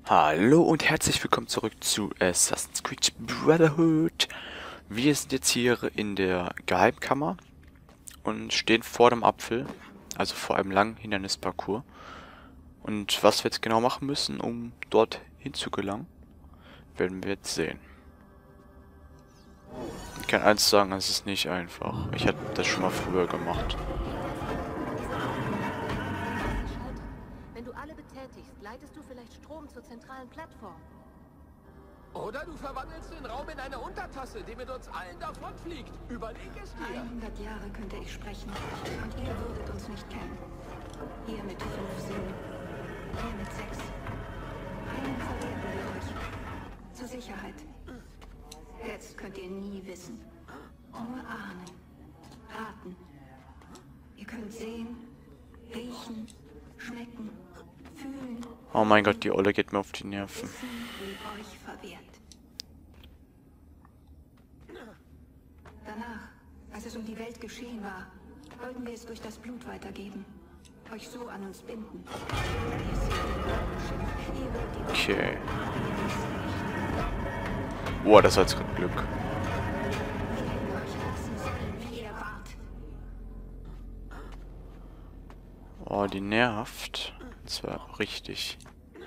Hallo und herzlich willkommen zurück zu Assassin's Creed Brotherhood. Wir sind jetzt hier in der Geheimkammer und stehen vor dem Apfel, also vor einem langen Hindernisparcours. Und was wir jetzt genau machen müssen, um dort hinzugelangen, werden wir jetzt sehen. Ich kann eins sagen, es ist nicht einfach. Ich hatte das schon mal früher gemacht. Wenn du alle betätigst, leitest du vielleicht Strom zur zentralen Plattform. Oder du verwandelst den Raum in eine Untertasse, die mit uns allen davonfliegt. Überleg es dir. 100 Jahre könnte ich sprechen und ihr würdet uns nicht kennen. Ihr mit 5 Sinnen, ihr mit 6. Einen verwehren wir euch. Zur Sicherheit. Jetzt könnt ihr nie wissen. Nur ahnen. Raten. Ihr könnt sehen, riechen, schmecken, fühlen. Oh mein Gott, die Olle geht mir auf die Nerven. Wissen will euch verwehrt. Danach, als es um die Welt geschehen war, wollten wir es durch das Blut weitergeben. Euch so an uns binden. Ihr seht den Glockenschimmer. Ihr wollt die Okay. Ihr wisst nicht. Boah, das war jetzt gerade Glück. Wir hätten euch lassen sollen, wie ihr wart. Oh, die nervt. Das war richtig.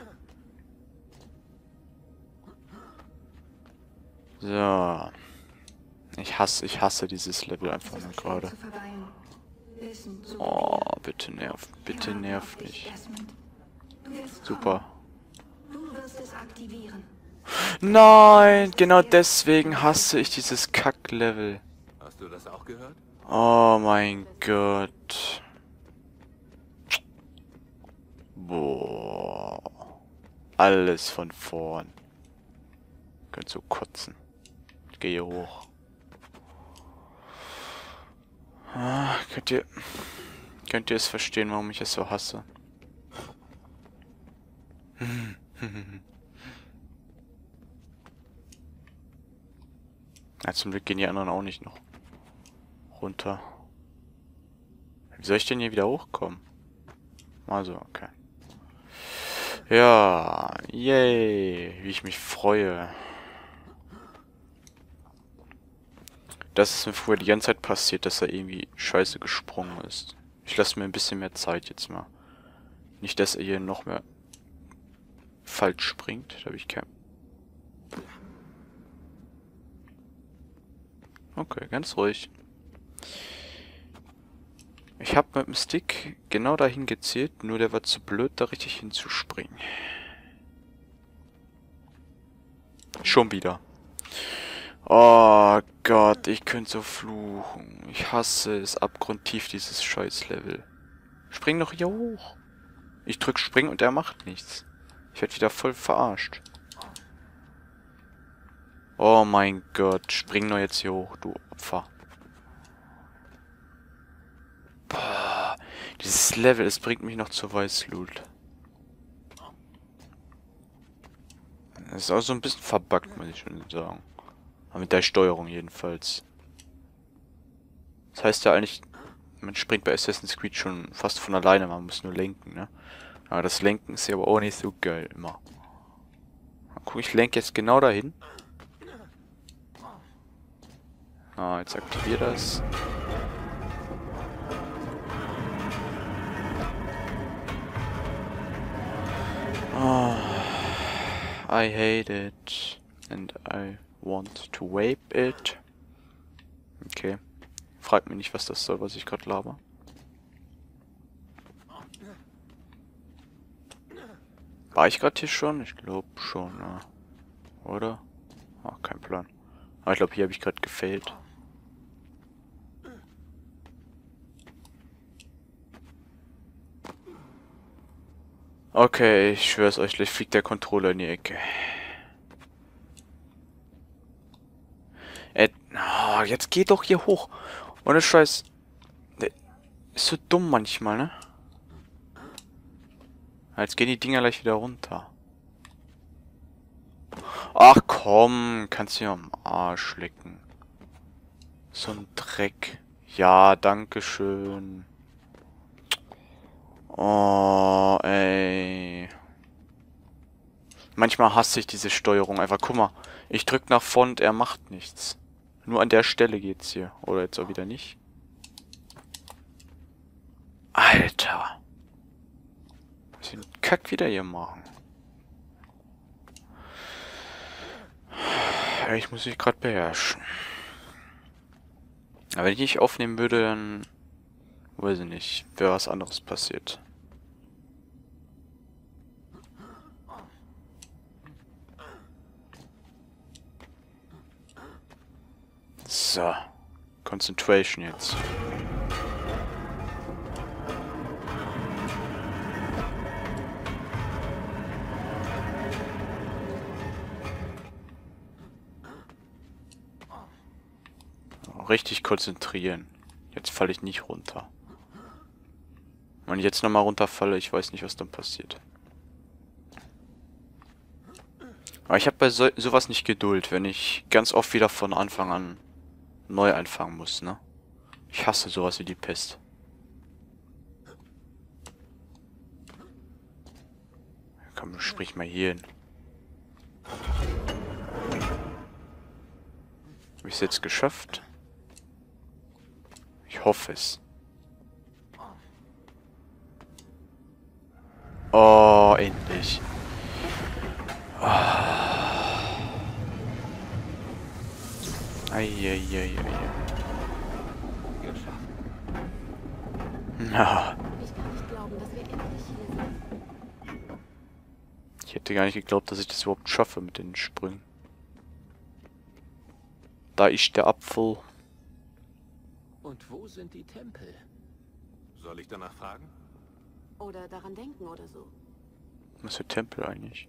So. Ich hasse dieses Level einfach nur gerade. Zu verweilen. Wissen, so Oh, wie ihr. bitte Wir nerv warten auf dich, mich. Desmond. Du wirst Super. kommen. Du wirst es aktivieren. Nein, genau deswegen hasse ich dieses Kack-Level. Hast du das auch gehört? Oh mein Gott. Boah. Alles von vorn. Könnt so kotzen. Ich gehe hier hoch. Ah, könnt ihr es verstehen, warum ich es so hasse? Ja, zum Glück gehen die anderen auch nicht noch runter. Wie soll ich denn hier wieder hochkommen? Also, okay. Ja, yay, wie ich mich freue. Das ist mir früher die ganze Zeit passiert, dass er irgendwie scheiße gesprungen ist. Ich lasse mir ein bisschen mehr Zeit jetzt mal. Nicht, dass er hier noch mehr falsch springt. Da habe ich kein... Okay, ganz ruhig. Ich habe mit dem Stick genau dahin gezielt, nur der war zu blöd, da richtig hinzuspringen. Schon wieder. Oh Gott, ich könnte so fluchen. Ich hasse es abgrundtief, dieses Scheiß-Level. Spring doch hier hoch. Ich drück Spring und er macht nichts. Ich werde wieder voll verarscht. Oh mein Gott, spring nur jetzt hier hoch, du Opfer. Boah, dieses Level, es bringt mich noch zur Weißglut. Das ist auch so ein bisschen verbuggt, muss ich schon sagen. Aber mit der Steuerung jedenfalls. Das heißt ja eigentlich, man springt bei Assassin's Creed schon fast von alleine, man muss nur lenken, ne? Aber das Lenken ist ja aber auch nicht so geil immer. Mal gucken, ich lenke jetzt genau dahin. Ah, jetzt aktivier das. Oh, I hate it. And I want to vape it. Okay. Fragt mich nicht, was das soll, was ich gerade laber. War ich gerade hier schon? Ich glaube schon, ja. Oder? Ah, kein Plan. Aber ich glaube, hier habe ich gerade gefailt. Okay, ich schwör's euch, gleich fliegt der Controller in die Ecke. Oh, jetzt geht doch hier hoch. Ohne Scheiß. Der ist so dumm manchmal, ne? Jetzt gehen die Dinger gleich wieder runter. Ach komm, kannst du ja am Arsch lecken. So ein Dreck. Ja, dankeschön. Oh, ey. Manchmal hasse ich diese Steuerung einfach. Guck mal, ich drück nach vorn und er macht nichts. Nur an der Stelle geht's hier. Oder jetzt auch wieder nicht. Alter. Was ist denn Kack wieder hier machen? Ja, ich muss mich gerade beherrschen. Aber wenn ich nicht aufnehmen würde, dann... weiß ich nicht, wäre was anderes passiert. So. Concentration jetzt. Richtig konzentrieren. Jetzt falle ich nicht runter. Wenn ich jetzt nochmal runterfalle, ich weiß nicht, was dann passiert. Aber ich habe bei sowas nicht Geduld, wenn ich ganz oft wieder von Anfang an neu anfangen muss, ne? Ich hasse sowas wie die Pest. Komm, sprich mal hier hin. Habe ich es jetzt geschafft? Ich hoffe es. Oh, endlich. Eieieiei. Na. Ich kann nicht glauben, dass wir endlich hier sind. Ich hätte gar nicht geglaubt, dass ich das überhaupt schaffe mit den Sprüngen. Da ist der Apfel. Und wo sind die Tempel? Soll ich danach fragen? Oder daran denken oder so. Was für Tempel eigentlich?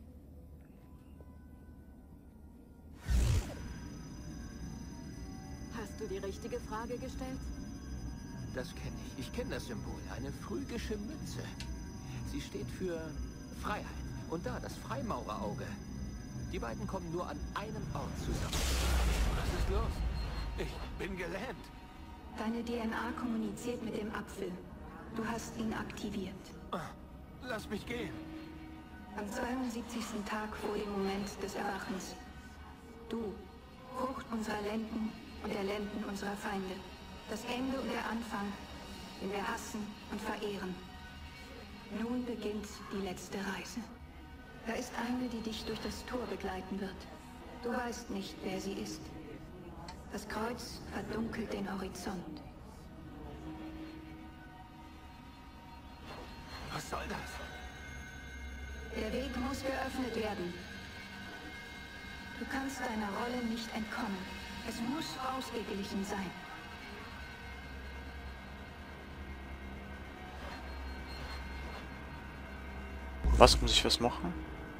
Hast du die richtige Frage gestellt? Das kenne ich. Ich kenne das Symbol. Eine phrygische Mütze. Sie steht für Freiheit. Und da das Freimaurerauge. Die beiden kommen nur an einem Ort zusammen. Was ist los? Ich bin gelähmt. Deine DNA kommuniziert mit dem Apfel. Du hast ihn aktiviert. Lass mich gehen. Am 72. Tag vor dem Moment des Erwachens. Du, Frucht unserer Lenden und der Lenden unserer Feinde. Das Ende und der Anfang, den wir hassen und verehren. Nun beginnt die letzte Reise. Da ist eine, die dich durch das Tor begleiten wird. Du weißt nicht, wer sie ist. Das Kreuz verdunkelt den Horizont. Was soll das? Der Weg muss geöffnet werden. Du kannst deiner Rolle nicht entkommen. Es muss ausgeglichen sein. Was muss ich was machen?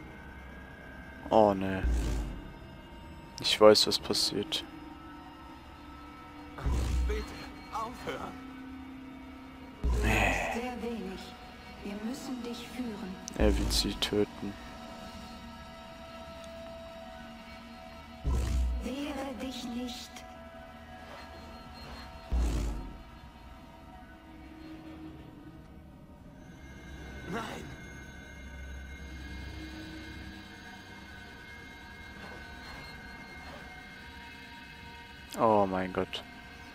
Oh ne. Ich weiß, was passiert. Bitte, aufhören. Sehr wenig. Wir müssen dich führen. Er wird sie töten. Wehre dich nicht. Nein. Oh mein Gott.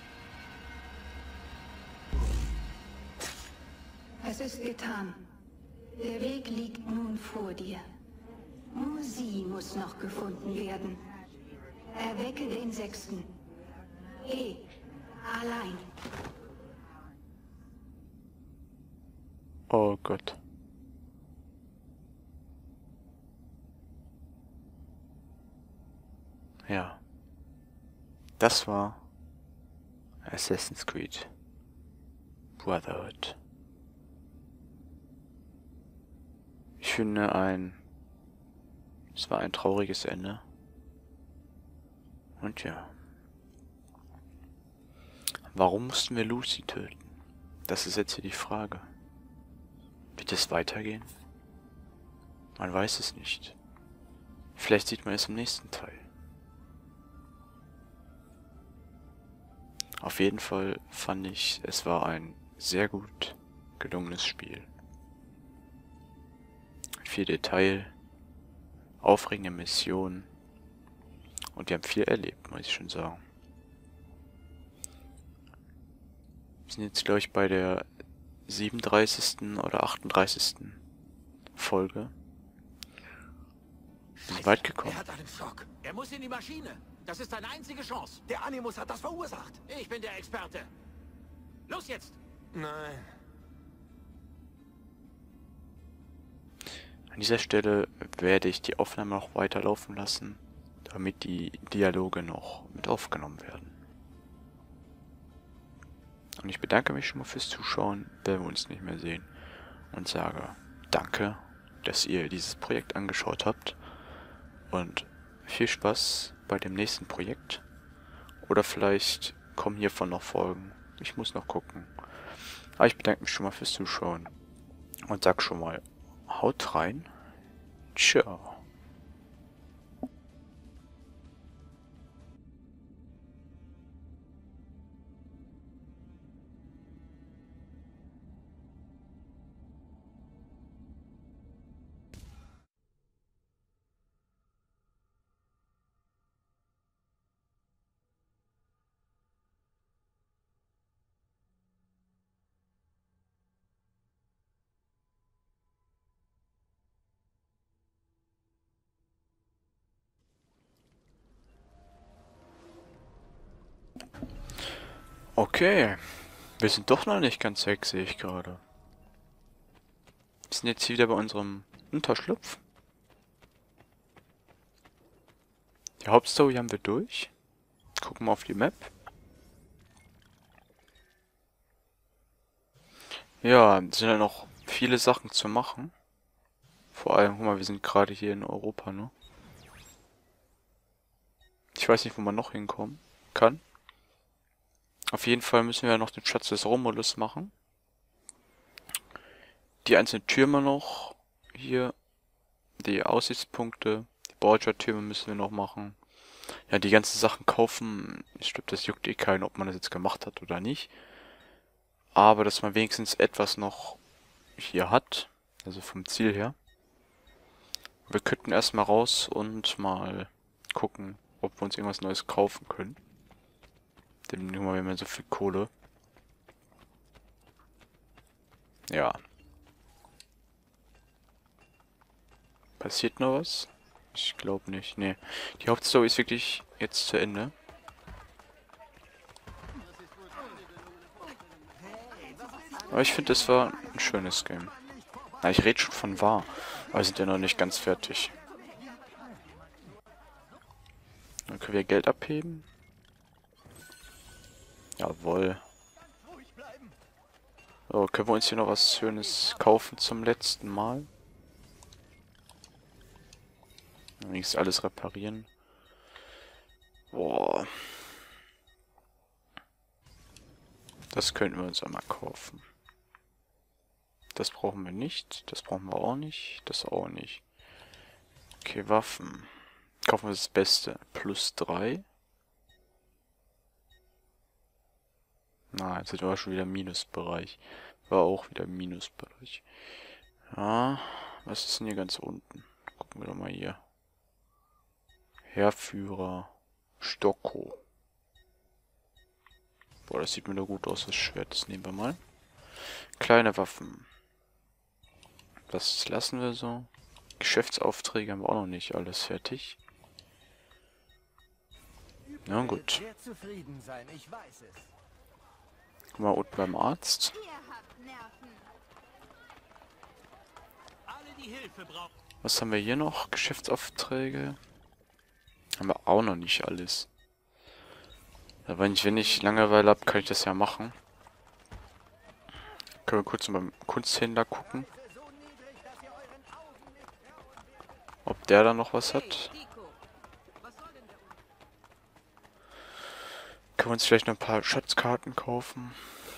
Es ist getan. Der Weg liegt nun vor dir. Nur sie muss noch gefunden werden. Erwecke den Sechsten. Geh. Allein. Oh Gott. Ja. Das war Assassin's Creed Brotherhood. Ich finde es war ein trauriges Ende. Und ja. Warum mussten wir Lucy töten? Das ist jetzt hier die Frage. Wird es weitergehen? Man weiß es nicht. Vielleicht sieht man es im nächsten Teil. Auf jeden Fall fand ich, es war ein sehr gut gelungenes Spiel. Viel Detail, aufregende Mission. Und wir haben viel erlebt, muss ich schon sagen. Wir sind jetzt, glaube ich, bei der 37. oder 38. Folge. Wir sind weit gekommen. Er hat einen Schock. Er muss in die Maschine. Das ist seine einzige Chance. Der Animus hat das verursacht. Ich bin der Experte. Los jetzt! Nein. An dieser Stelle werde ich die Aufnahme noch weiterlaufen lassen, damit die Dialoge noch mit aufgenommen werden. Und ich bedanke mich schon mal fürs Zuschauen, wenn wir uns nicht mehr sehen. Und sage danke, dass ihr dieses Projekt angeschaut habt. Und viel Spaß bei dem nächsten Projekt. Oder vielleicht kommen hiervon noch Folgen. Ich muss noch gucken. Aber ich bedanke mich schon mal fürs Zuschauen. Und sag schon mal, haut rein. Ciao. Okay, wir sind doch noch nicht ganz weg, sehe ich gerade. Wir sind jetzt hier wieder bei unserem Unterschlupf. Die Hauptstory haben wir durch. Gucken wir auf die Map. Ja, es sind ja noch viele Sachen zu machen. Vor allem, guck mal, wir sind gerade hier in Europa, ne? Ich weiß nicht, wo man noch hinkommen kann. Auf jeden Fall müssen wir noch den Schatz des Romulus machen. Die einzelnen Türme noch. Hier. Die Aussichtspunkte. Die Borgia-Türme müssen wir noch machen. Ja, die ganzen Sachen kaufen. Ich glaube, das juckt eh keinen, ob man das jetzt gemacht hat oder nicht. Aber dass man wenigstens etwas noch hier hat. Also vom Ziel her. Wir könnten erstmal raus und mal gucken, ob wir uns irgendwas Neues kaufen können. Denn nur mal, wir haben ja so viel Kohle. Ja. Passiert noch was? Ich glaube nicht. Nee. Die Hauptstory ist wirklich jetzt zu Ende. Aber ich finde, das war ein schönes Game. Na, ich rede schon von wahr. Aber wir sind ja noch nicht ganz fertig. Dann können wir Geld abheben. Jawohl. So, können wir uns hier noch was Schönes kaufen zum letzten Mal? Wenigstens alles reparieren. Boah. Das könnten wir uns einmal kaufen. Das brauchen wir nicht. Das brauchen wir auch nicht. Das auch nicht. Okay, Waffen. Kaufen wir das Beste. +3. Na, jetzt sind wir schon wieder im Minusbereich. War auch wieder im Minusbereich. Ja, was ist denn hier ganz unten? Gucken wir doch mal hier. Heerführer. Stocko. Boah, das sieht mir doch gut aus, das Schwert. Das nehmen wir mal. Kleine Waffen. Das lassen wir so. Geschäftsaufträge haben wir auch noch nicht alles fertig. Na gut. Guck mal unten beim Arzt. Was haben wir hier noch? Geschäftsaufträge. Haben wir auch noch nicht alles. Aber wenn ich Langeweile habe, kann ich das ja machen. Können wir kurz beim Kunsthändler gucken. Ob der da noch was hat. Können wir uns vielleicht noch ein paar Schatzkarten kaufen.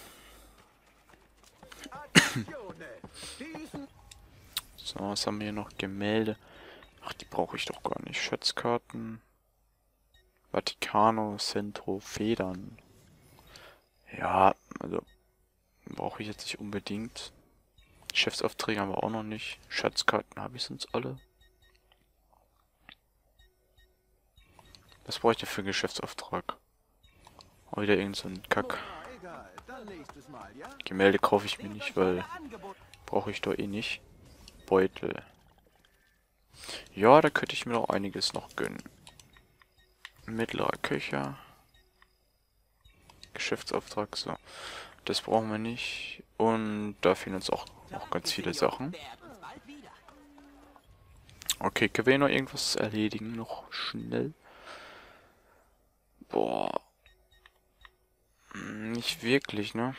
So, was haben wir hier noch? Gemälde. Ach, die brauche ich doch gar nicht. Schatzkarten. Vaticano, Centro, Federn. Ja, also brauche ich jetzt nicht unbedingt. Geschäftsaufträge haben wir auch noch nicht. Schatzkarten habe ich sonst alle. Was brauche ich denn für einen Geschäftsauftrag? Oh, wieder irgend so ein Kack. Gemälde kaufe ich mir nicht, weil brauche ich doch eh nicht. Beutel. Ja, da könnte ich mir noch einiges noch gönnen. Mittlerer Köcher. Geschäftsauftrag, so. Das brauchen wir nicht. Und da fehlen uns auch noch ganz viele Sachen. Okay, können wir hier noch irgendwas erledigen? Noch schnell? Boah. Nicht wirklich, ne?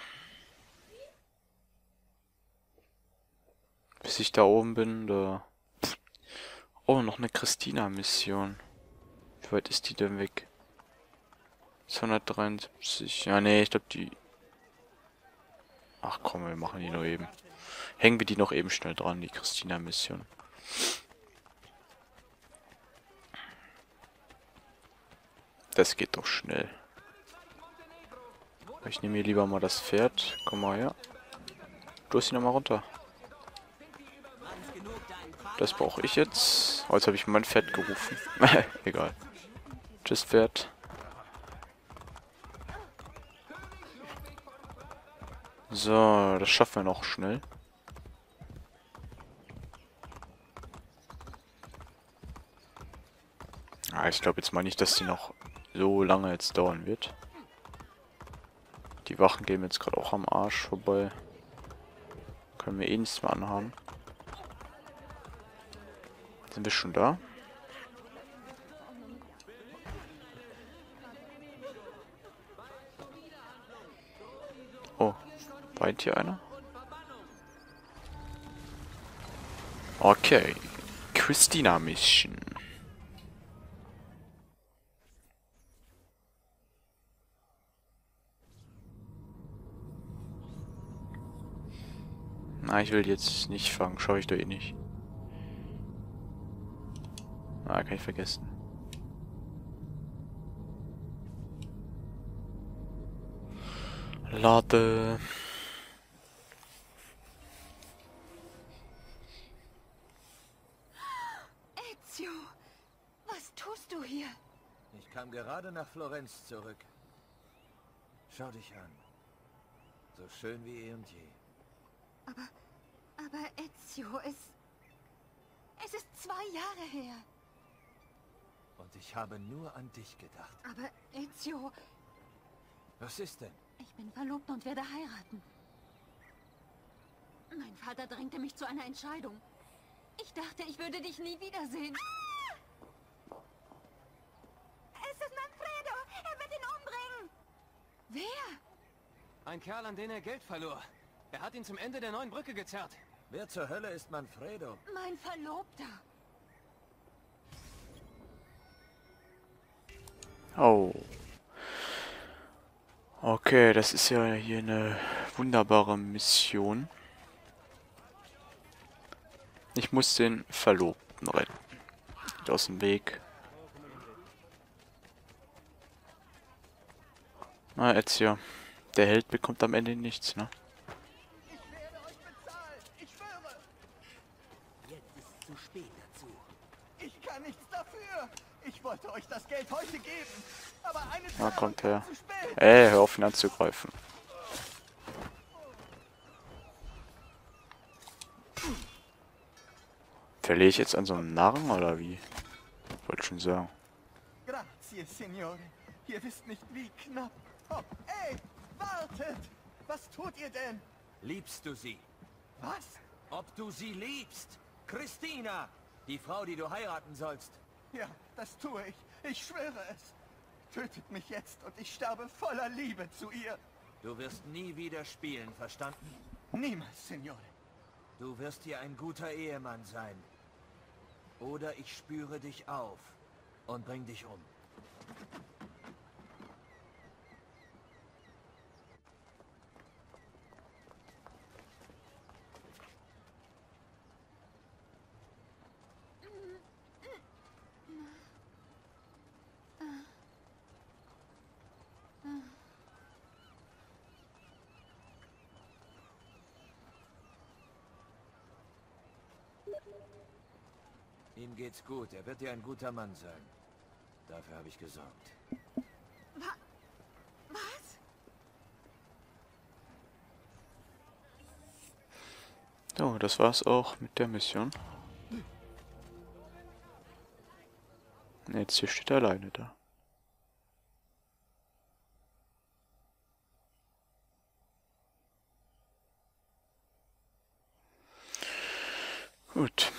Bis ich da oben bin, da... Oh, noch eine Christina-Mission. Wie weit ist die denn weg? 273. Ja, nee, ich glaube die... Ach komm, wir machen die noch eben. Hängen wir die noch eben schnell dran, die Christina-Mission. Das geht doch schnell. Ich nehme hier lieber mal das Pferd. Komm mal her. Du hast ihn nochmal runter. Das brauche ich jetzt. Oh, jetzt habe ich mein Pferd gerufen. Egal. Tschüss, Pferd. So, das schaffen wir noch schnell. Ah, ich glaube jetzt mal nicht, dass die noch so lange jetzt dauern wird. Die Wachen gehen jetzt gerade auch am Arsch vorbei. Können wir eh nichts mehr anhaben. Sind wir schon da? Oh, weint hier einer? Okay. Christina Mission. Na, ich will jetzt nicht fangen. Schaue ich doch eh nicht. Ah, kann ich vergessen. Lade. Ezio, was tust du hier? Ich kam gerade nach Florenz zurück. Schau dich an. So schön wie eh und je. Aber Ezio, es ist 2 Jahre her. Und ich habe nur an dich gedacht. Aber Ezio, Was ist denn? ich bin verlobt und werde heiraten. Mein Vater drängte mich zu einer Entscheidung. Ich dachte, ich würde dich nie wiedersehen. Es ist Manfredo! Er wird ihn umbringen! Wer? Ein Kerl, an den er Geld verlor. Er hat ihn zum Ende der neuen Brücke gezerrt. Wer zur Hölle ist Manfredo? Mein Verlobter. Oh. Okay, das ist ja hier eine wunderbare Mission. Ich muss den Verlobten retten. Geht aus dem Weg. Na, Ezio. Der Held bekommt am Ende nichts, ne? Ich werde euch bezahlen. Ich schwöre. Jetzt ist es zu spät dazu. Ich kann nichts dafür. Ich wollte euch das Geld heute geben. Aber eine Na, Zahlung kommt kam her. zu spät. Ey, hör auf ihn anzugreifen. Verliere ich jetzt an so einem Narren, oder wie? Wollte schon sagen. Grazie, Signore. Ihr wisst nicht, wie knapp. Oh, ey, wartet! Was tut ihr denn? Liebst du sie? Was? Ob du sie liebst? Christina! Die Frau, die du heiraten sollst. Ja, das tue ich. Ich schwöre es. Tötet mich jetzt und ich sterbe voller Liebe zu ihr. Du wirst nie wieder spielen, verstanden? Niemals, Signore. Du wirst dir ein guter Ehemann sein. Oder ich spüre dich auf und bring dich um. Ihm geht's gut, er wird dir ein guter Mann sein. Dafür habe ich gesorgt. Was? So, das war's auch mit der Mission. Und jetzt hier steht er alleine da. Gut.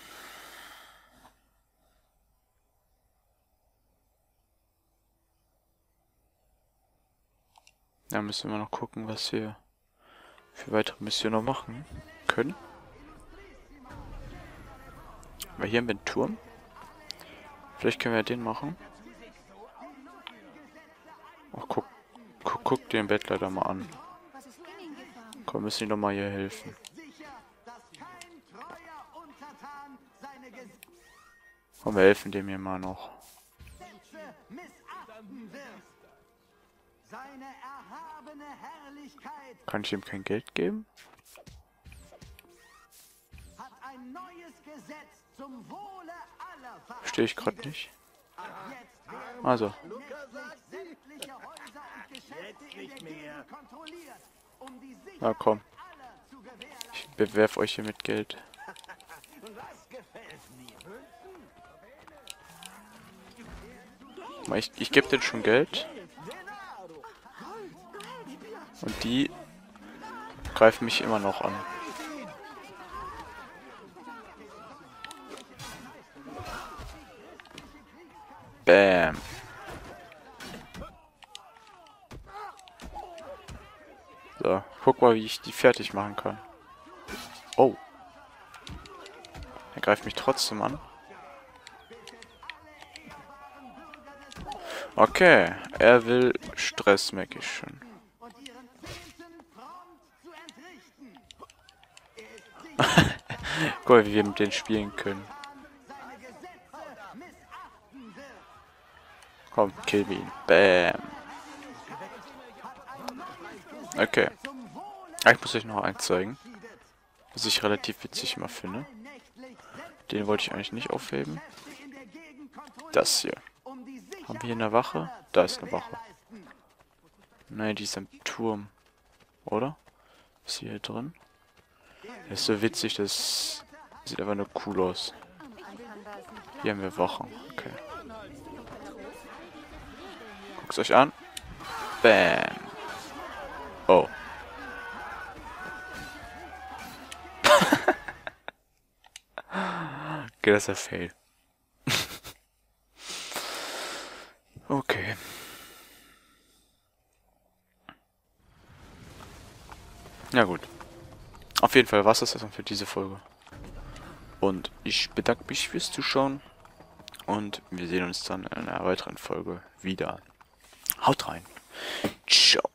Da müssen wir noch gucken, was wir für weitere Missionen noch machen können. Weil hier haben wir einen Turm. Vielleicht können wir den machen. Ach, guck den Bettler da mal an. Komm, müssen die doch mal hier helfen. Komm, wir helfen dem hier mal noch. Seine erhabene Herrlichkeit Kann ich ihm kein Geld geben? hat ein neues Gesetz zum Wohle aller Verstehe ich gerade nicht. Jetzt werden Also, sämtliche Häuser und Geschäfte in der Gegend kontrolliert, um die Sicherheit na komm. aller zu gewährleisten. Ich bewerf euch hier mit Geld. Was gefällt mir? Ich gebe denen schon Geld. Und die greifen mich immer noch an. Bam. So, guck mal, wie ich die fertig machen kann. Oh. Er greift mich trotzdem an. Okay, er will Stress, merke ich schon. Und ihren Zehnten prompt zu entrichten. Guck mal, wie wir mit denen spielen können. Seine Gesetze missachten wird. Komm, kill ihn. Bam. Okay. Ich muss euch noch eins zeigen. Was ich relativ witzig immer finde. Den wollte ich eigentlich nicht aufheben. Das hier. Haben wir hier eine Wache? Da ist eine Wache. Nein, die ist am Turm. Oder? Ist sie hier drin? Das ist so witzig, das sieht einfach nur cool aus. Hier haben wir Wachen. Okay. Guckt's euch an. Bam. Oh. Okay, das ist ein Fail. Okay. Ja gut. Auf jeden Fall war es das erstmal für diese Folge. Und ich bedanke mich fürs Zuschauen. Und wir sehen uns dann in einer weiteren Folge wieder. Haut rein. Ciao.